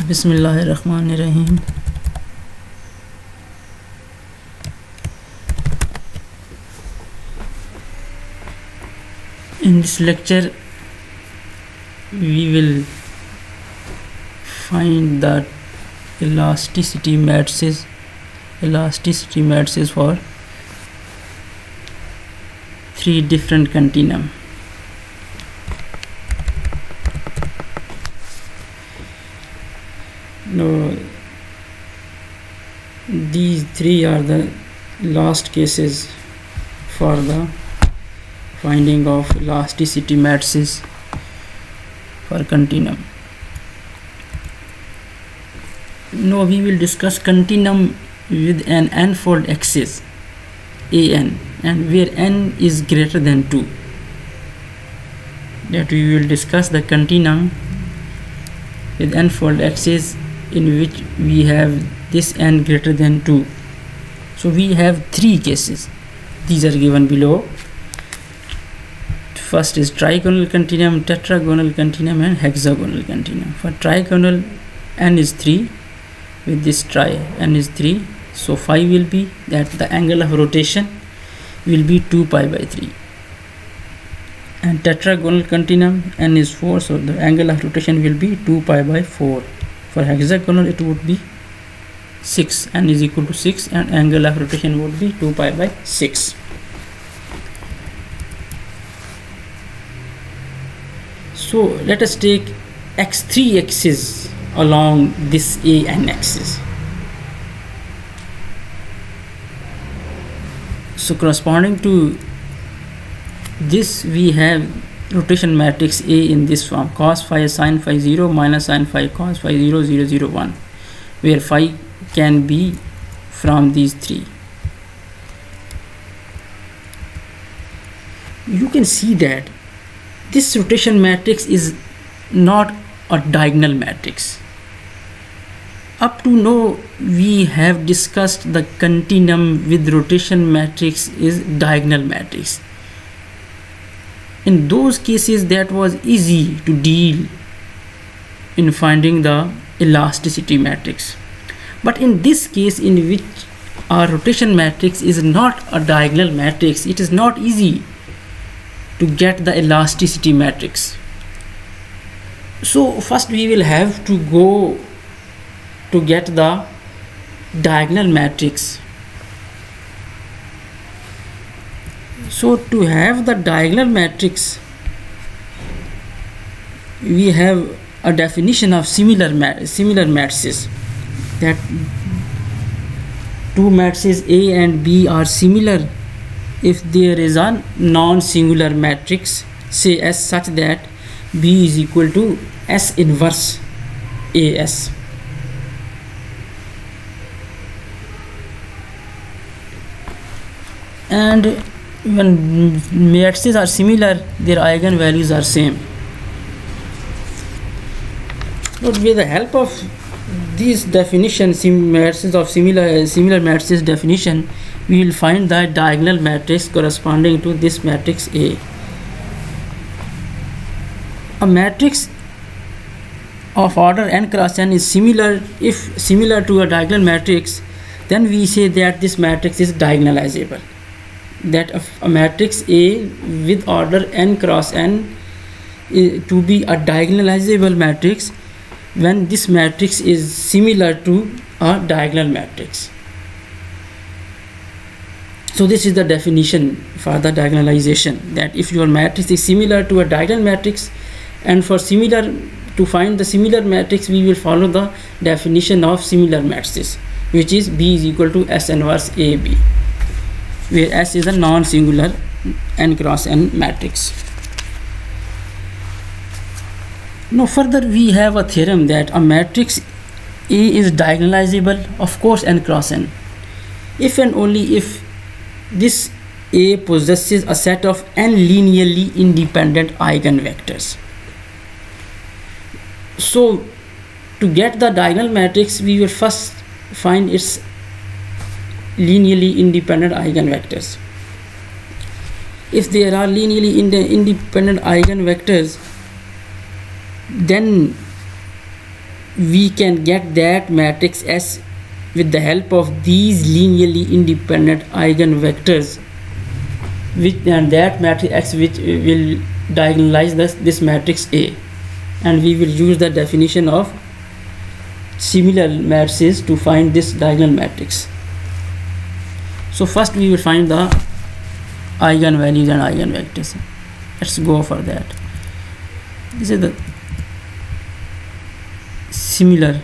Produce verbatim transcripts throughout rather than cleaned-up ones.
Bismillahirrahmanirrahim. In this lecture we will find the elasticity matrices elasticity matrices for three different continuum. Now, these three are the last cases for the finding of elasticity matrices for continuum. Now we will discuss continuum with an n-fold axis an, and where n is greater than two. That we will discuss the continuum with n-fold axis in which we have this n greater than two. So we have three cases. These are given below. First is trigonal continuum, tetragonal continuum, and hexagonal continuum. For trigonal, n is three. With this tri, n is three. So phi will be that the angle of rotation will be two pi by three. And tetragonal continuum, n is four. So the angle of rotation will be two pi by four. For hexagonal, it would be six. N is equal to six, and angle of rotation would be two pi by six. So let us take x three axis along this a n axis. So corresponding to this, we have rotation matrix A in this form: cos phi sin phi zero minus sin phi cos phi zero zero zero one, where phi can be from these three. You can see that this rotation matrix is not a diagonal matrix. Up to now we have discussed the continuum with rotation matrix is diagonal matrix. In those cases that was easy to deal in finding the elasticity matrix. But in this case, in which our rotation matrix is not a diagonal matrix, it is not easy to get the elasticity matrix. So first we will have to go to get the diagonal matrix. So to have the diagonal matrix, we have a definition of similar mat similar matrices, that two matrices A and B are similar if there is a non-singular matrix, say S, such that B is equal to S inverse A S. And when matrices are similar, their eigenvalues are same. But with the help of these definitions, matrices of similar similar matrices definition, we will find the diagonal matrix corresponding to this matrix A. A matrix of order n cross n is similar. If similar to a diagonal matrix, then we say that this matrix is diagonalizable. That a matrix A with order n cross n to be a diagonalizable matrix when this matrix is similar to a diagonal matrix. So this is the definition for the diagonalization, that if your matrix is similar to a diagonal matrix, and for similar to find the similar matrix, we will follow the definition of similar matrices, which is B is equal to S inverse A B, where S is a non-singular n cross n matrix. Now further we have a theorem that a matrix A is diagonalizable, of course n cross n, if and only if this A possesses a set of n linearly independent eigenvectors. So to get the diagonal matrix, we will first find its linearly independent eigenvectors. If there are linearly ind independent eigenvectors, then we can get that matrix S with the help of these linearly independent eigenvectors, which and that matrix X which will diagonalize this, this matrix A, and we will use the definition of similar matrices to find this diagonal matrix. So first we will find the eigenvalues and eigenvectors. Let's go for that. This is the similar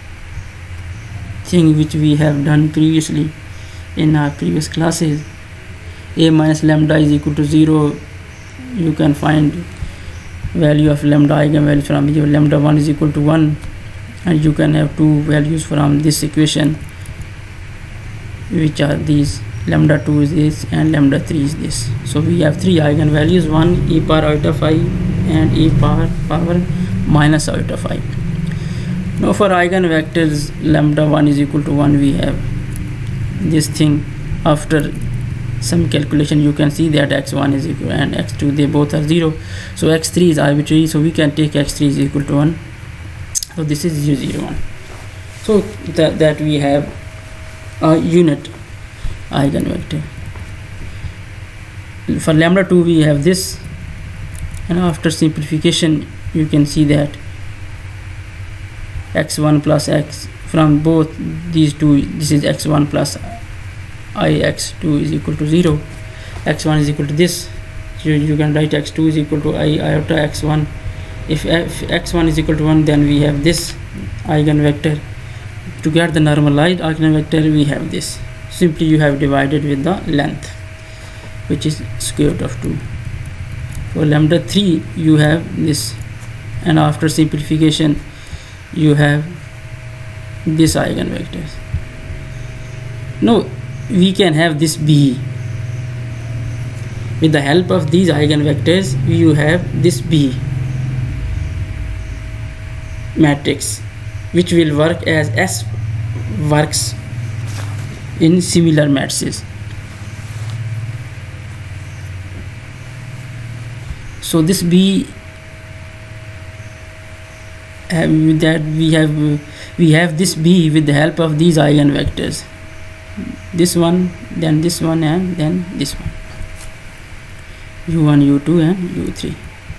thing which we have done previously in our previous classes. A minus lambda is equal to zero. You can find value of lambda eigenvalue from here. Lambda one is equal to one, and you can have two values from this equation, which are these. Lambda two is this and lambda three is this. So we have three eigenvalues, one e power iota five and e power power minus iota five. Now for eigenvectors, lambda one is equal to one, we have this thing. After some calculation you can see that x one is equal and x two, they both are zero. So x three is arbitrary, so we can take x three is equal to one. So this is zero zero one. So that, that we have a unit eigenvector. For lambda two we have this, and after simplification you can see that x one plus x from both these two, this is x one plus I x two is equal to zero. X one is equal to this, so you can write x two is equal to I iota x one. If, if x one is equal to one, then we have this eigenvector. To get the normalized eigenvector we have this. Simply you have divided with the length, which is square root of two. For lambda three you have this, and after simplification you have this eigenvectors. Now we can have this B. With the help of these eigenvectors you have this B matrix, which will work as S works in similar matrices. So this B uh, that we have we have this B with the help of these eigenvectors, this one, then this one, and then this one, u one, u two, and u three.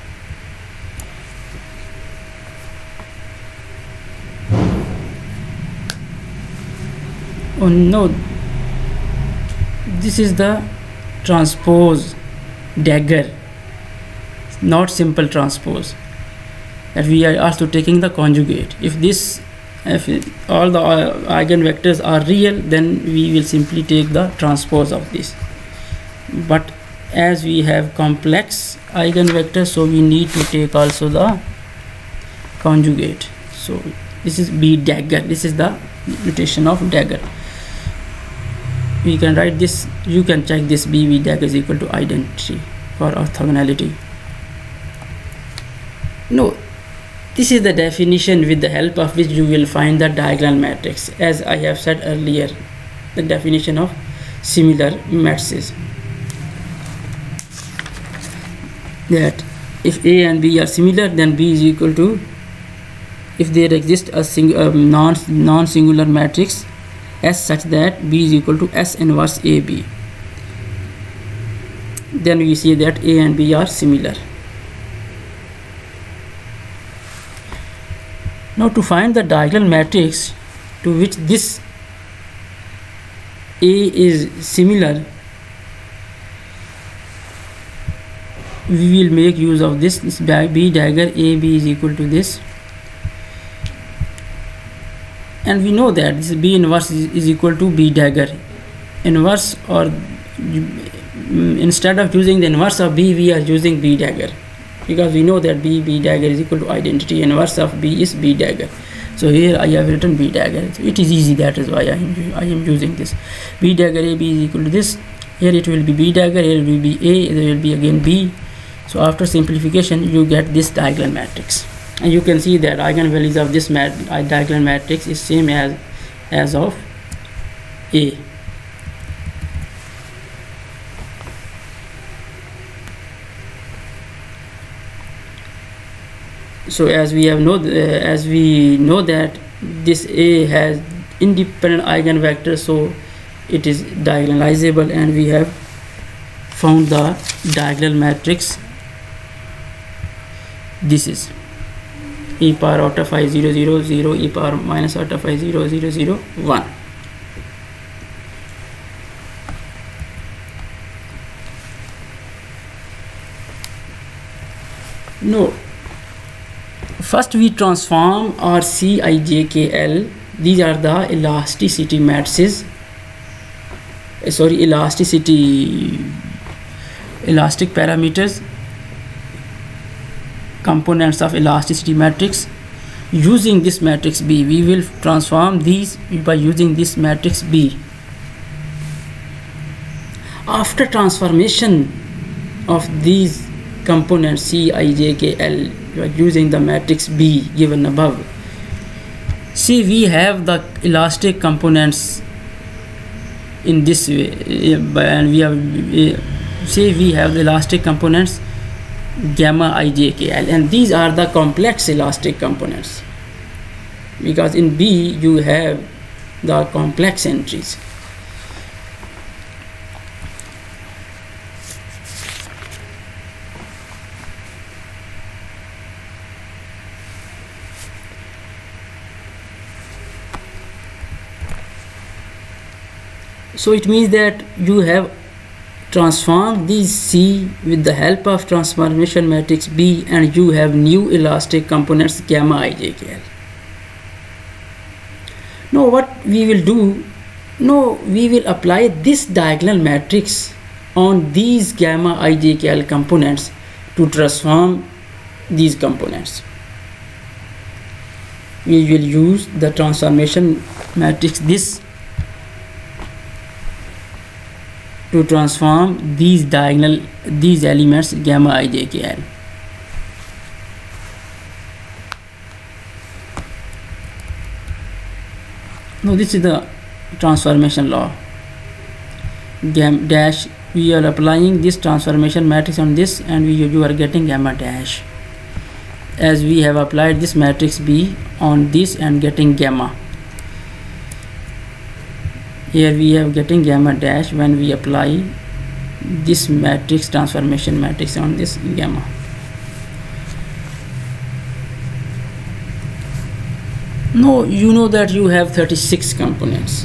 Oh no, this is the transpose dagger, not simple transpose, that we are also taking the conjugate. If this if all the eigenvectors are real, then we will simply take the transpose of this, but as we have complex eigenvectors, so we need to take also the conjugate. So this is B dagger, this is the notation of dagger. We can write this, you can check this B B dagger is equal to identity for orthogonality. No, this is the definition with the help of which you will find the diagonal matrix. As I have said earlier, the definition of similar matrices, that if A and B are similar, then B is equal to, if there exists a sing, um, non non-singular matrix S such that B is equal to S inverse A B, then we see that A and B are similar. Now to find the diagonal matrix to which this A is similar, we will make use of this, this B dagger. A B is equal to this, and we know that this B inverse is, is equal to B dagger inverse, or instead of using the inverse of B, we are using B dagger, because we know that B B dagger is equal to identity. Inverse of B is B dagger. So here I have written B dagger. So it is easy, that is why I am I am using this. B dagger A B is equal to this. Here it will be B dagger, here it will be A, there will be again B. So after simplification you get this diagonal matrix, and you can see that eigenvalues of this mat diagonal matrix is same as as of A. So as we have know uh, as we know that this A has independent eigenvector, so it is diagonalizable, and we have found the diagonal matrix. This is e power out of I zero zero zero, e power minus out of I zero zero zero one. No, first we transform our C I J K L. These are the elasticity matrices, uh, sorry elasticity elastic parameters, components of elasticity matrix. Using this matrix B, we will transform these by using this matrix B. After transformation of these components C I J K L using the matrix B given above, see we have the elastic components in this way, and we have say we have the elastic components gamma I J K L, and these are the complex elastic components, because in B you have the complex entries. So it means that you have transformed these C with the help of transformation matrix B, and you have new elastic components gamma I J K L. Now what we will do, no, we will apply this diagonal matrix on these gamma I J K L components to transform these components. We will use the transformation matrix this to transform these diagonal these elements gamma I J K L. Now this is the transformation law. Gamma dash, we are applying this transformation matrix on this, and we you are getting gamma dash, as we have applied this matrix B on this and getting gamma. Here we have getting gamma dash when we apply this matrix transformation matrix on this gamma. No, you know that you have thirty-six components.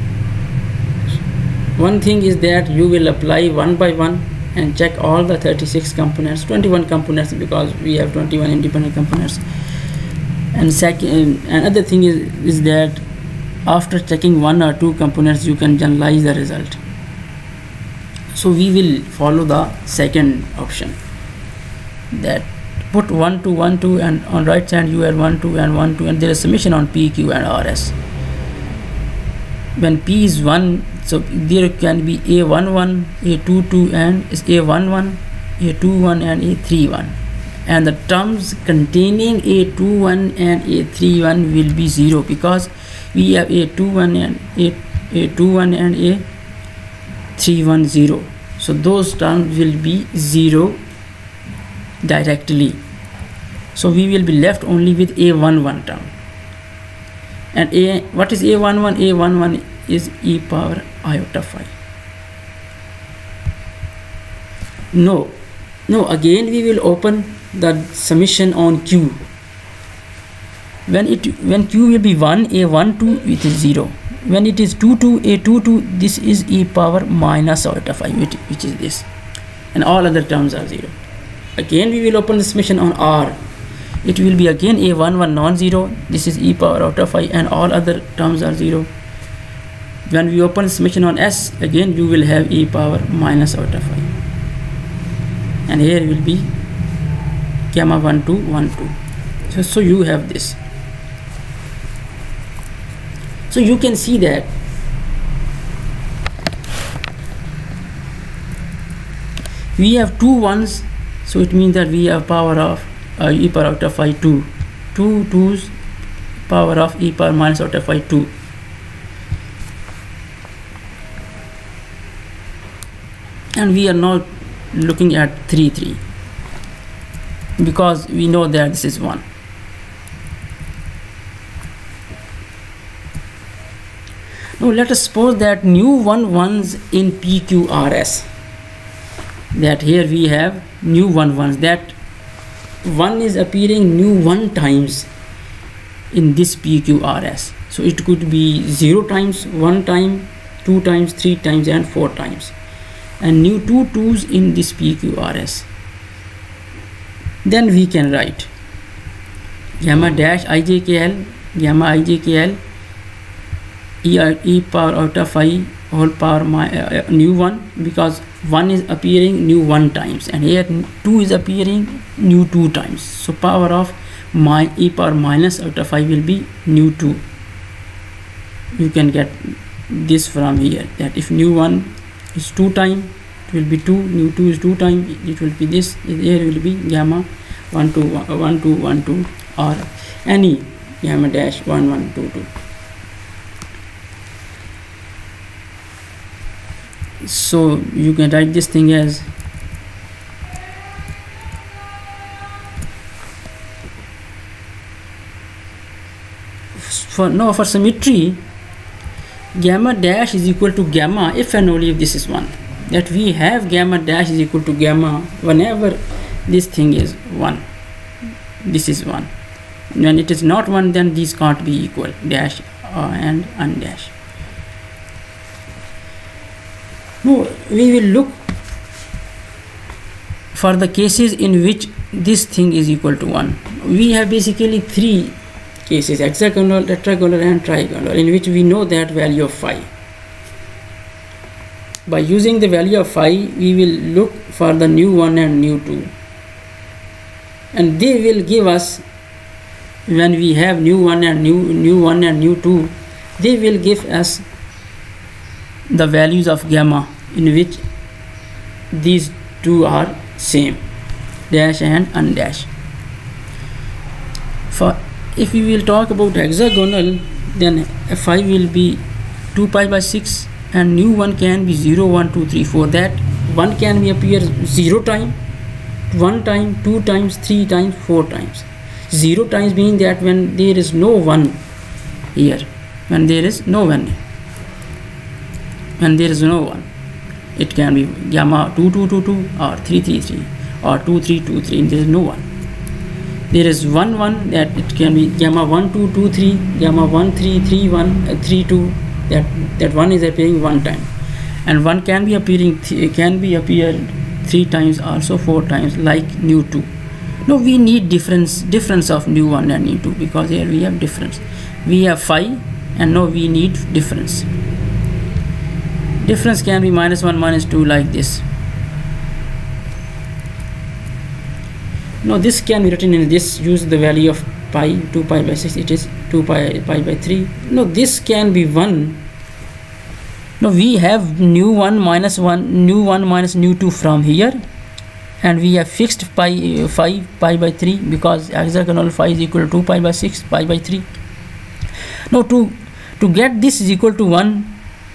One thing is that you will apply one by one and check all the thirty-six components, twenty-one components, because we have twenty-one independent components. And second, another thing is is that after checking one or two components, you can generalize the result. So we will follow the second option, that put one two one two, and on right side you add one two and one two, and there is summation on P, Q and R S. When P is one, so there can be A one one, A two two, and is A one one, A two one and A three one, and the terms containing A two one and A three one will be zero, because we have A two one and A, A two one and A three one zero. So those terms will be zero directly. So we will be left only with A one one term. And A, what is A one one? A one one is e power iota phi. No, no, again we will open the summation on Q. When it when Q will be one, A one two, it is zero. When it is two two, A two two, this is e power minus iota phi, which, which is this, and all other terms are zero. Again we will open the summation on R. It will be again A one one non-zero, this is e power iota phi, and all other terms are zero. When we open the summation on S, again you will have e power minus iota phi, and here will be gamma one two one two. So, so you have this. So you can see that we have two ones, so it means that we have power of uh, e power iota phi two, two twos, power of e power minus iota phi two. And we are now looking at three three. because we know that this is one. Now let us suppose that new one ones in P Q R S, that here we have new one ones, that one is appearing new one times in this P Q R S. So it could be zero times, one time, two times, three times and four times, and new two twos in this P Q R S. Then we can write gamma dash ijkl, gamma ijkl e, e power out of I whole power my uh, new one, because one is appearing new one times and here two is appearing new two times. So power of my e power minus out of I will be new two. You can get this from here, that if new one is two time, it will be two, new two is two time, it will be this, here will be gamma one two one two one two or any gamma dash one one two two. So you can write this thing as for no for symmetry, gamma dash is equal to gamma if and only if this is one, that we have gamma dash is equal to gamma whenever this thing is one, this is one. When it is not one, then these can't be equal, dash uh, and undash. No, we will look for the cases in which this thing is equal to one. We have basically three cases, hexagonal, tetragonal and trigonal, in which we know that value of phi. By using the value of phi, we will look for the new one and new two, and they will give us, when we have new one and new new one and new two, they will give us the values of gamma in which these two are same, dash and undash. For if we will talk about hexagonal, then phi will be two pi by six and new one can be zero, one, two, three, four. That one can be appear zero time, one time, two times, three times, four times. Zero times meaning that when there is no one here, when there is no one, when there is no one, it can be gamma two two two two or three three three or two three two three, and there is no one. There is one one, that it can be gamma one two two three, gamma one three three one uh, three two, that that one is appearing one time, and one can be appearing th can be appeared three times, also four times, like new two. No, we need difference difference of new one and new two, because here we have difference. We have phi and now we need difference. Difference can be minus one, minus two, like this. Now this can be written in this, use the value of pi, two pi by six, it is two pi, pi by three. Now this can be one. Now we have new one minus one, new one minus new two from here, and we have fixed pi, uh, phi, pi by three, because hexagonal phi is equal to two pi by six, pi by three. Now to, to get this is equal to one,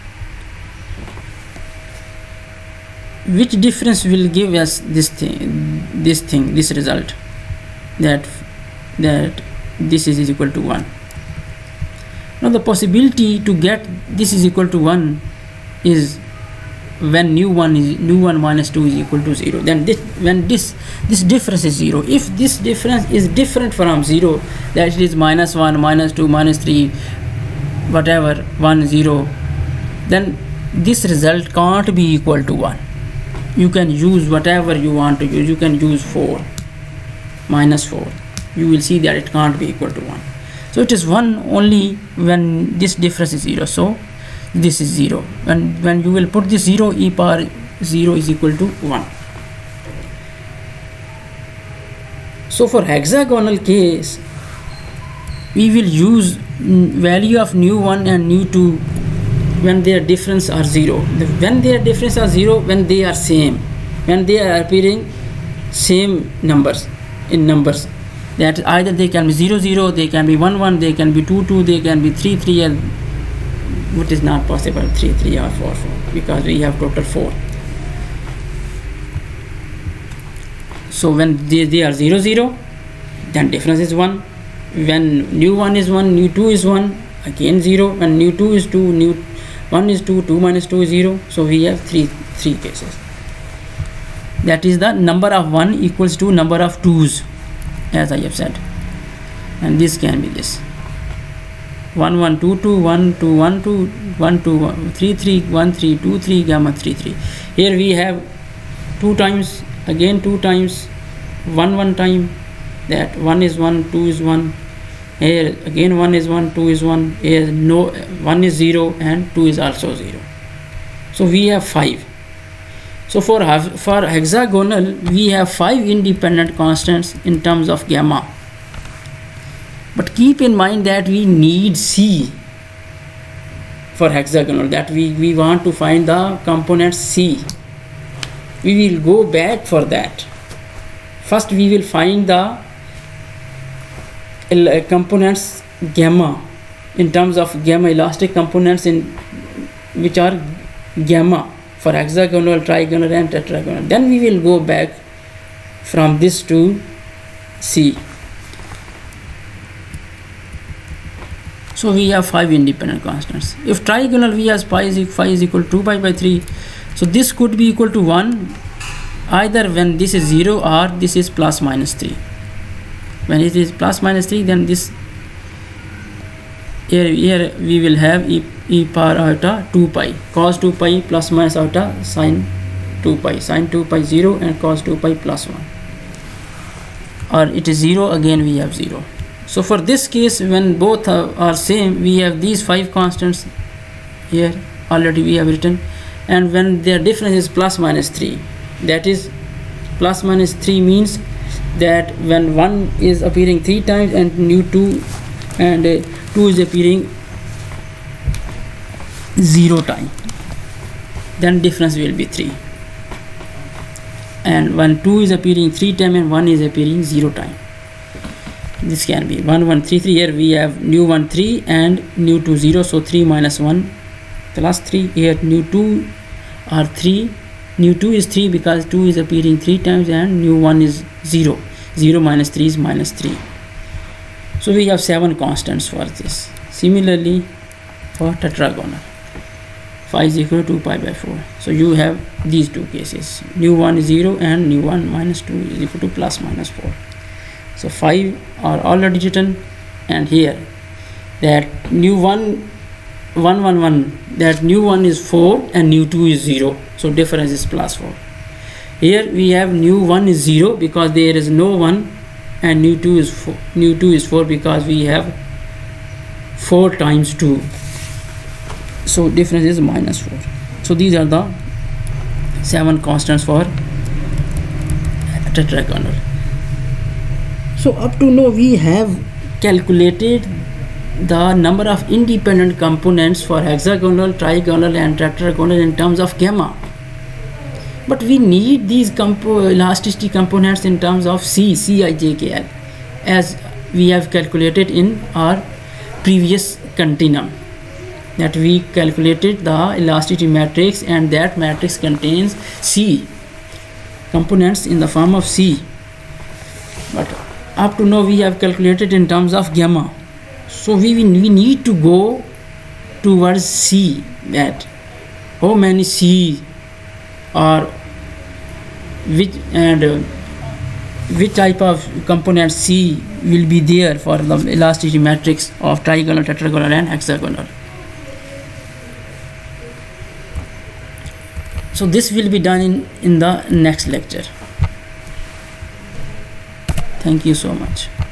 which difference will give us this thing, this thing, this result, that that this is equal to one. Now the possibility to get this is equal to one is when new one is new one minus two is equal to zero. Then this, when this this difference is zero. If this difference is different from zero, that it is minus one, minus two, minus three, whatever, one, zero, then this result can't be equal to one. You can use whatever you want to use. You can use four, minus four. You will see that it can't be equal to one. So it is one only when this difference is zero. So this is zero. And when you will put this zero, e power zero is equal to one. So for hexagonal case, we will use value of new one and new two when their difference are zero. When their difference are zero, when they are same, when they are appearing same numbers in numbers, that either they can be zero zero, they can be one one, they can be two two, they can be three three, and what is not possible, three three or four four, because we have total four. So when they, they are zero zero, then difference is one. When new one is one, new two is one, again zero. When new two is two, new one is two, two minus two is zero. So we have three three cases. That is the number of one equals to number of twos, as I have said. And this can be this one one two two one two one two one two one three three one three two three gamma three three. Here we have two times, again two times, one one time, that one is one, two is one. Here again one is one, two is one. Here no, one is zero and two is also zero. So we have five. So for for hexagonal we have five independent constants in terms of gamma. But keep in mind that we need C for hexagonal, that we, we want to find the component C. We will go back for that. First we will find the components gamma in terms of gamma, elastic components in which are gamma for hexagonal, trigonal and tetragonal. Then we will go back from this to C. So we have five independent constants. If trigonal, we have pi is, phi is equal to two pi by three. So this could be equal to one either when this is zero or this is plus minus three. When it is plus minus three, then this here, here we will have e, e power iota two pi, cos two pi plus minus iota sine two pi, sine two pi zero and cos two pi plus one. Or it is zero, again we have zero. So for this case, when both are, are same, we have these five constants here already we have written, and when their difference is plus minus three, that is plus minus three means that when one is appearing three times and new two and uh, two is appearing zero time, then difference will be three. And when two is appearing three time and one is appearing zero time, this can be one one three three. Here we have new one three and new two zero, so three minus one plus three. Here new two are three, new two is three because two is appearing three times, and new one is zero. zero minus three is minus three. So we have seven constants for this. Similarly for tetragonal, phi is equal to two pi by four. So you have these two cases, new one is zero and new one minus two is equal to plus minus four. So five are already written, and here that new one one one one, that new one is four and new two is zero, so difference is plus four. Here we have new one is zero because there is no one, and new two is four, new two is four because we have four times two, so difference is minus four. So these are the seven constants for tetragonal. So up to now we have calculated the number of independent components for hexagonal, trigonal and tetragonal in terms of gamma. But we need these compo elasticity components in terms of C, C I J K L, as we have calculated in our previous continuum, that we calculated the elasticity matrix, and that matrix contains C components in the form of C. But up to now we have calculated in terms of gamma. So we, we need to go towards C, that how many C or which and uh, which type of component C will be there for the elasticity matrix of trigonal, tetragonal and hexagonal. So this will be done in, in the next lecture. Thank you so much.